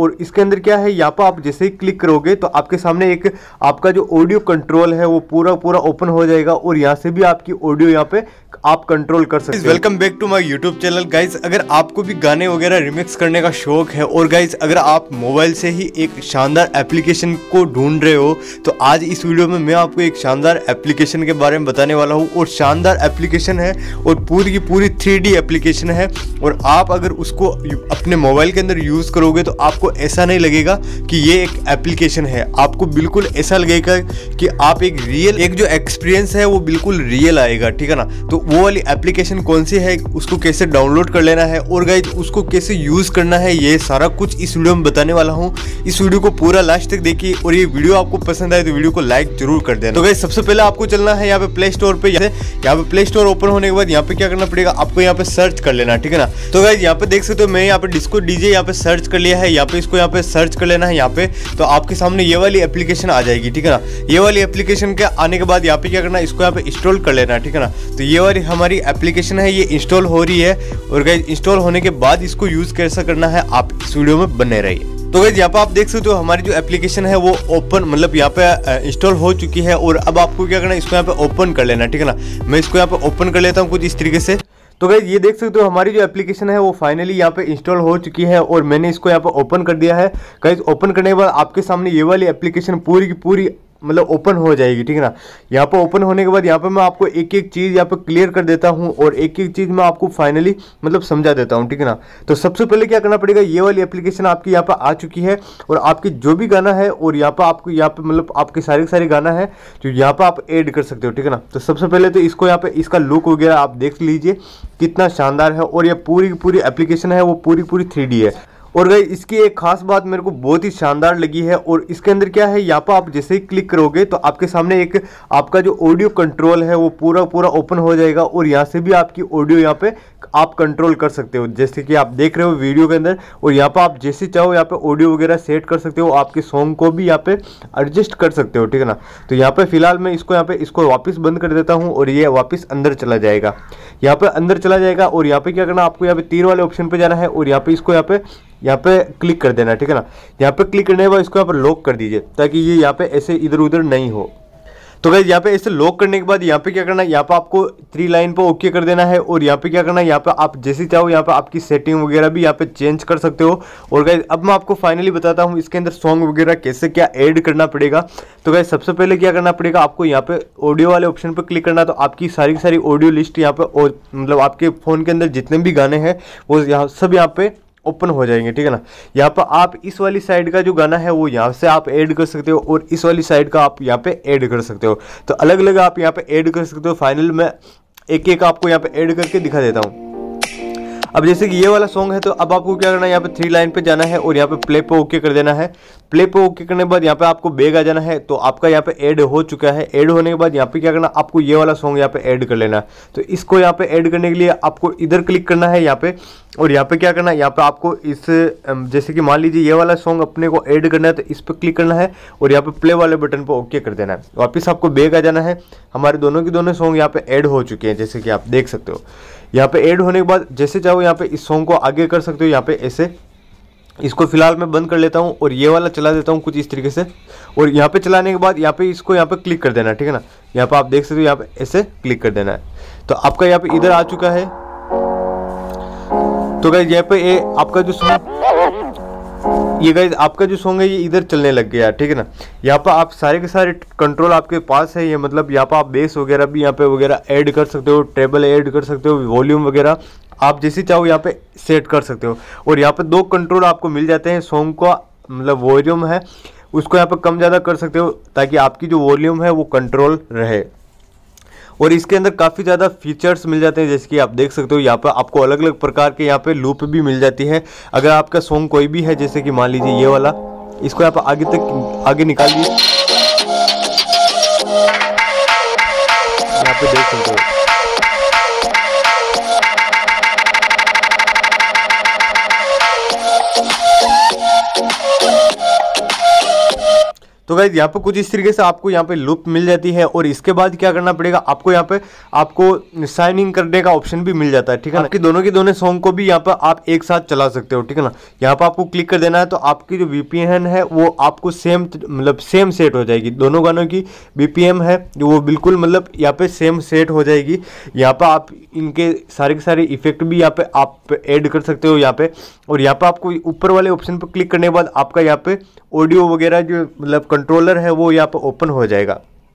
और इसके अंदर क्या है, यहाँ पर आप जैसे ही क्लिक करोगे तो आपके सामने एक आपका जो ऑडियो कंट्रोल है वो पूरा ओपन हो जाएगा और यहाँ से भी आपकी ऑडियो यहाँ पे आप कंट्रोल कर सकते हो। Welcome back to my YouTube channel guys. अगर आपको भी गाने वगैरह रिमिक्स करने का शौक है और गाइज अगर आप मोबाइल से ही एक शानदार एप्लीकेशन को ढूंढ रहे हो तो आज इस वीडियो में मैं आपको एक शानदार एप्लीकेशन के बारे में बताने वाला हूँ। और शानदार एप्लीकेशन है और पूरी की पूरी 3D एप्लीकेशन है और आप अगर उसको अपने मोबाइल के अंदर यूज़ करोगे तो आपको ऐसा नहीं लगेगा कि ये एक एप्लीकेशन है, आपको बिल्कुल ऐसा लगेगा कि आप एक जो एक्सपीरियंस है वो बिल्कुल रियल आएगा। ठीक है ना। तो वो वाली एप्लीकेशन कौन सी है, उसको कैसे डाउनलोड कर लेना है और गाइज उसको कैसे यूज़ करना है, ये सारा कुछ इस वीडियो में बताने वाला हूँ। इस वीडियो को पूरा लास्ट तक देखिए और ये वीडियो आपको पसंद आए तो वीडियो को लाइक जरूर कर देना। तो गाइज सबसे पहले आपको चलना है यहाँ पे प्ले स्टोर पे। यहाँ पे प्ले स्टोर ओपन होने के बाद यहाँ पे क्या करना पड़ेगा, आपको यहाँ पे सर्च कर लेना। ठीक है ना। तो गाइज यहाँ पे देख सकते हो मैं यहाँ पे डिस्को डीजे यहाँ पे सर्च कर लिया है। यहाँ पे इसको यहाँ पे सर्च कर लेना है यहाँ पे, तो आपके सामने ये वाली एप्लीकेशन आ जाएगी। ठीक है ना। ये वाली एप्लीकेशन के आने के बाद यहाँ पे क्या करना है, इसको यहाँ पे इंस्टॉल कर लेना। ठीक है ना। तो ये वाली हमारी एप्लीकेशन है, ये इंस्टॉल हो रही है और गाइज इंस्टॉल होने के बाद इसको यूज कैसा करना है आप इस वीडियो में बने रहिए। तो गाइज यहाँ पे आप देख सकते हो हमारी जो एप्लीकेशन है वो ओपन मतलब यहाँ पे इंस्टॉल हो चुकी है और अब आपको क्या करना है, इसको यहाँ पे ओपन कर लेना। ठीक है ना। मैं इसको यहाँ पे ओपन कर लेता हूँ कुछ इस तरीके से। तो गाइज ये देख सकते हो हमारी जो एप्लीकेशन है वो फाइनली यहाँ पे इंस्टॉल हो चुकी है और मैंने इसको यहाँ पे ओपन कर दिया है। गाइज ओपन करने के बाद आपके सामने ये वाली एप्लीकेशन पूरी की पूरी मतलब ओपन हो जाएगी। ठीक है ना। यहाँ पर ओपन होने के बाद यहाँ पे मैं आपको एक एक चीज़ यहाँ पे क्लियर कर देता हूँ और एक एक चीज़ मैं आपको फाइनली मतलब समझा देता हूँ। ठीक है ना। तो सबसे पहले क्या करना पड़ेगा, ये वाली एप्लीकेशन आपकी यहाँ पर आ चुकी है और आपकी जो भी गाना है और यहाँ पर आपको यहाँ पे मतलब आपके सारे गाना है जो यहाँ पर आप ऐड कर सकते हो। ठीक है ना। तो सबसे पहले तो इसको यहाँ पे इसका लुक वगैरह आप देख लीजिए कितना शानदार है और ये पूरी की पूरी एप्लीकेशन है वो पूरी 3D है। और गाइस इसकी एक खास बात मेरे को बहुत ही शानदार लगी है और इसके अंदर क्या है, यहाँ पर आप जैसे ही क्लिक करोगे तो आपके सामने एक आपका जो ऑडियो कंट्रोल है वो पूरा ओपन हो जाएगा और यहाँ से भी आपकी ऑडियो यहाँ पे आप कंट्रोल कर सकते हो, जैसे कि आप देख रहे हो वीडियो के अंदर। और यहाँ पर आप जैसे चाहो यहाँ पे ऑडियो वगैरह सेट कर सकते हो, आपके सॉन्ग को भी यहाँ पे एडजस्ट कर सकते हो। ठीक है ना। तो यहाँ पे फिलहाल मैं इसको वापस बंद कर देता हूँ और ये वापस अंदर चला जाएगा। यहाँ पे अंदर चला जाएगा और यहाँ पे क्या करना, आपको यहाँ पे तीर वाले ऑप्शन पे जाना है और यहाँ पे इसको यहाँ पे क्लिक कर देना। ठीक है ना। यहाँ पे क्लिक करने के बाद इसको यहाँ पर लॉक कर दीजिए ताकि ये यहाँ पे ऐसे इधर उधर नहीं हो। तो गाइस यहाँ पे ऐसे लॉक करने के बाद यहाँ पे क्या करना है, यहाँ पे आपको 3 लाइन पे ओके कर देना है और यहाँ पे क्या करना है, यहाँ पे आप जैसे चाहो यहाँ पे आपकी सेटिंग वगैरह भी यहाँ पे चेंज कर सकते हो। और गाइस अब मैं आपको फाइनली बताता हूँ इसके अंदर सॉन्ग वगैरह कैसे क्या ऐड करना पड़ेगा। तो गाइस सबसे पहले क्या करना पड़ेगा, आपको यहाँ पे ऑडियो वाले ऑप्शन पर क्लिक करना। तो आपकी सारी ऑडियो लिस्ट यहाँ पे मतलब आपके फ़ोन के अंदर जितने भी गाने हैं वो सब यहाँ पे ओपन हो जाएंगे। ठीक है ना। यहाँ पर आप इस वाली साइड का जो गाना है वो यहाँ से आप ऐड कर सकते हो और इस वाली साइड का आप यहाँ पे ऐड कर सकते हो। तो अलग अलग आप यहाँ पे ऐड कर सकते हो। फाइनल में एक एक आपको यहाँ पे ऐड करके दिखा देता हूँ। अब जैसे कि ये वाला सॉन्ग है तो अब आपको क्या करना है, यहाँ पे 3 लाइन पे जाना है और यहाँ पे प्ले पे ओके कर देना है। प्ले पे ओके करने के बाद यहाँ पे आपको बैग आ जाना है। तो आपका यहाँ पे ऐड हो चुका है। ऐड होने के बाद यहाँ पे क्या करना, आपको ये वाला सॉन्ग यहाँ पे ऐड कर लेना है। तो इसको यहाँ पे ऐड करने के लिए आपको इधर क्लिक करना है यहाँ पे और यहाँ पे क्या करना है, यहाँ पे आपको इस जैसे कि मान लीजिए ये वाला सॉन्ग अपने को ऐड करना है तो इस पर क्लिक करना है और यहाँ पे प्ले वाले बटन पर ओके कर देना है। वापस आपको बैग आ जाना है। हमारे दोनों के दोनों सॉन्ग यहाँ पे ऐड हो चुके हैं जैसे कि आप देख सकते हो। यहाँ पे ऐड होने के बाद जैसे चाहो यहाँ पे इस सॉन्ग को आगे कर सकते हो। यहाँ पे ऐसे इसको फिलहाल मैं बंद कर लेता हूँ और ये वाला चला देता हूँ कुछ इस तरीके से। और यहाँ पे चलाने के बाद यहाँ पे इसको यहाँ पे क्लिक कर देना है। ठीक है ना। यहाँ पे आप देख सकते हो यहाँ पे ऐसे क्लिक कर देना है। तो आपका यहाँ पे इधर आ चुका है। तो गाइस यहाँ पे आपका जो सॉन्ग है ये इधर चलने लग गया। ठीक है ना। यहाँ पर आप सारे के सारे कंट्रोल आपके पास है। ये मतलब यहाँ पर आप बेस वगैरह भी यहाँ पे वगैरह ऐड कर सकते हो, ट्रेबल ऐड कर सकते हो, वॉल्यूम वगैरह आप जैसे चाहो यहाँ पे सेट कर सकते हो। और यहाँ पे 2 कंट्रोल आपको मिल जाते हैं। सॉन्ग का मतलब वॉल्यूम है उसको यहाँ पे कम ज़्यादा कर सकते हो ताकि आपकी जो वॉल्यूम है वो कंट्रोल रहे। और इसके अंदर काफ़ी ज़्यादा फीचर्स मिल जाते हैं जैसे कि आप देख सकते हो। यहाँ पर आपको अलग अलग प्रकार के यहाँ पे लूप भी मिल जाती है। अगर आपका सॉन्ग कोई भी है जैसे कि मान लीजिए ये वाला, इसको यहाँ पर आगे निकाल दीजिए। यहाँ पे देख सकते हो तो गाइस यहाँ पे कुछ इस तरीके से आपको यहाँ पे लूप मिल जाती है और इसके बाद क्या करना पड़ेगा आपको, यहाँ पे आपको साइन इन करने का ऑप्शन भी मिल जाता है, ठीक है ना। आपकी दोनों के दोनों सॉन्ग को भी यहाँ पे आप एक साथ चला सकते हो, ठीक है ना। यहाँ पे आपको क्लिक कर देना है तो आपकी जो VPN है वो आपको सेम मतलब सेम सेट हो जाएगी। दोनों गानों की BPM है जो वो बिल्कुल मतलब यहाँ पे सेम सेट हो जाएगी। यहाँ पे आप इनके सारे के सारे इफेक्ट भी यहाँ पे आप ऐड कर सकते हो यहाँ पे। और यहाँ पे आपको ऊपर वाले ऑप्शन पर क्लिक करने के बाद आपका यहाँ पे ऑडियो वगैरह जो मतलब कंट्रोलर है वो यहाँ पे ओपन हो जाएगा।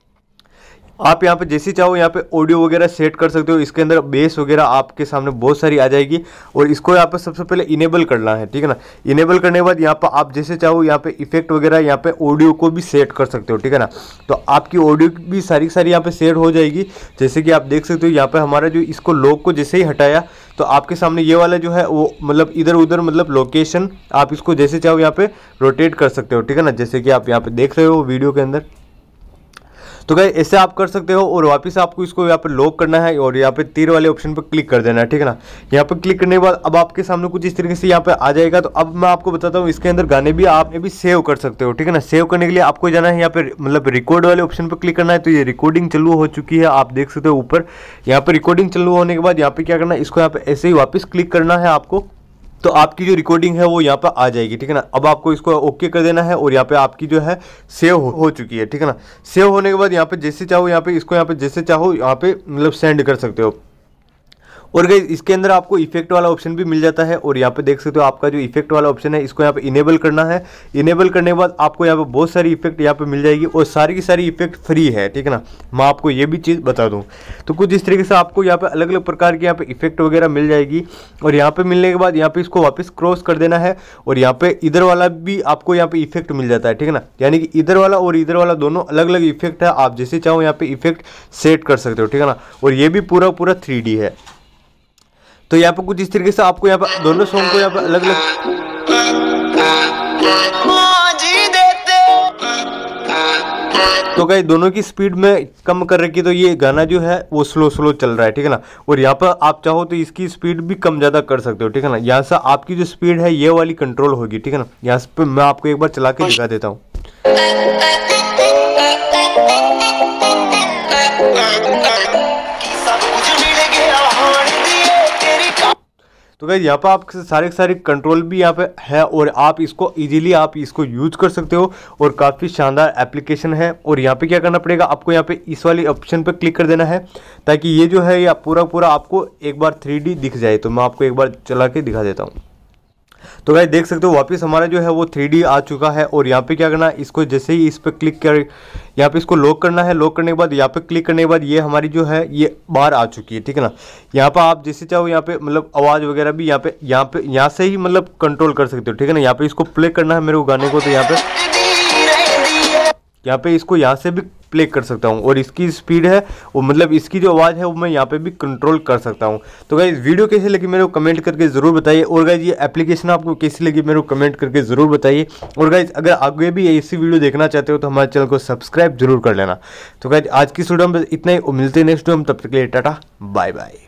आप यहाँ पे जैसे चाहो यहाँ पे ऑडियो वगैरह सेट कर सकते हो। इसके अंदर बेस वगैरह आपके सामने बहुत सारी आ जाएगी और इसको यहाँ पे सबसे पहले इनेबल करना है, ठीक है ना। इनेबल करने के बाद यहाँ पे आप जैसे चाहो यहाँ पे इफेक्ट वगैरह यहाँ पे ऑडियो को भी सेट कर सकते हो, ठीक है ना। तो आपकी ऑडियो भी सारी यहाँ पे सेट हो जाएगी। जैसे कि आप देख सकते हो यहाँ पे हमारा जो इसको लॉक को जैसे ही हटाया तो आपके सामने ये वाला जो है वो मतलब इधर उधर मतलब लोकेशन आप इसको जैसे चाहो यहाँ पे रोटेट कर सकते हो, ठीक है ना। जैसे कि आप यहाँ पे देख रहे हो वीडियो के अंदर। तो गाइस ऐसे आप कर सकते हो और वापस आपको इसको यहाँ पे लॉक करना है और यहाँ पे तीर वाले ऑप्शन पर क्लिक कर देना है, ठीक है ना। यहाँ पे क्लिक करने के बाद अब आपके सामने कुछ इस तरीके से यहाँ पे आ जाएगा। तो अब मैं आपको बताता हूँ इसके अंदर गाने भी आप भी सेव कर सकते हो, ठीक है ना। सेव करने के लिए आपको जाना है यहाँ पे मतलब रिकॉर्ड वाले ऑप्शन पर क्लिक करना है। तो ये रिकॉर्डिंग चालू हो चुकी है, आप देख सकते हो ऊपर यहाँ पे रिकॉर्डिंग चालू होने के बाद यहाँ पे क्या करना है, इसको यहाँ पे ऐसे ही वापस क्लिक करना है आपको। तो आपकी जो रिकॉर्डिंग है वो यहाँ पर आ जाएगी, ठीक है ना। अब आपको इसको ओके कर देना है और यहाँ पे आपकी जो है सेव हो चुकी है, ठीक है ना। सेव होने के बाद यहाँ पे जैसे चाहो यहाँ पे इसको यहाँ पे जैसे चाहो यहाँ पे मतलब सेंड कर सकते हो। और गाइस इसके अंदर आपको इफेक्ट वाला ऑप्शन भी मिल जाता है और यहाँ पे देख सकते हो आपका जो इफेक्ट वाला ऑप्शन है इसको यहाँ पे इनेबल करना है। इनेबल करने के बाद आपको यहाँ पे बहुत सारी इफेक्ट यहाँ पे मिल जाएगी और सारी की सारी इफेक्ट फ्री है, ठीक है ना। मैं आपको ये भी चीज़ बता दूँ तो कुछ इस तरीके से आपको यहाँ पे अलग अलग प्रकार की यहाँ पे इफेक्ट वगैरह मिल जाएगी। और यहाँ पे मिलने के बाद यहाँ पे इसको वापस क्रॉस कर देना है और यहाँ पे इधर वाला भी आपको यहाँ पे इफेक्ट मिल जाता है, ठीक है ना। यानी कि इधर वाला और इधर वाला दोनों अलग अलग इफेक्ट है, आप जैसे चाहो यहाँ पे इफेक्ट सेट कर सकते हो, ठीक है ना। और ये भी पूरा 3D है। तो यहाँ पे कुछ इस तरीके से आपको यहाँ पे दोनों सॉन्ग को यहाँ पे अलग अलग तो गाइस दोनों की स्पीड में कम कर रखी तो ये गाना जो है वो स्लो चल रहा है, ठीक है ना। और यहाँ पर आप चाहो तो इसकी स्पीड भी कम ज़्यादा कर सकते हो, ठीक है ना। यहाँ से आपकी जो स्पीड है ये वाली कंट्रोल होगी, ठीक है ना। यहाँ पे मैं आपको एक बार चला के दिखा देता हूँ। तो गाइस यहाँ पर आप सारे कंट्रोल भी यहाँ पे है और आप इसको इजीली आप इसको यूज कर सकते हो और काफ़ी शानदार एप्लीकेशन है। और यहाँ पे क्या करना पड़ेगा आपको, यहाँ पे इस वाली ऑप्शन पे क्लिक कर देना है ताकि ये जो है या पूरा आपको एक बार 3D दिख जाए। तो मैं आपको एक बार चला के दिखा देता हूँ। तो गाइस देख सकते हो वापस हमारा जो है वो 3D आ चुका है। और यहाँ पे क्या करना है, इसको जैसे ही इस पर क्लिक कर यहाँ पे इसको लॉक करना है। लॉक करने के बाद यहाँ पे क्लिक करने के बाद ये हमारी जो है ये बार आ चुकी है, ठीक है ना। यहाँ पे आप जैसे चाहो यहाँ पे मतलब आवाज़ वगैरह भी यहाँ से ही मतलब कंट्रोल कर सकते हो, ठीक है ना। यहाँ पे इसको प्ले करना है मेरे को गाने को, तो यहाँ पे इसको यहाँ से भी प्ले कर सकता हूँ। और इसकी स्पीड है वो मतलब इसकी जो आवाज़ है वो मैं यहाँ पे भी कंट्रोल कर सकता हूँ। तो गाइस वीडियो कैसी लगी मेरे को कमेंट करके ज़रूर बताइए। और गाइस ये एप्लीकेशन आपको कैसी लगी मेरे को कमेंट करके ज़रूर बताइए। और गाइस अगर आगे भी ऐसी वीडियो देखना चाहते हो तो हमारे चैनल को सब्सक्राइब जरूर कर लेना। तो गाइस आज की वीडियो में इतना ही, मिलते हैं नेक्स्ट वीडियो में, तब तक के लिए टाटा बाय बाय।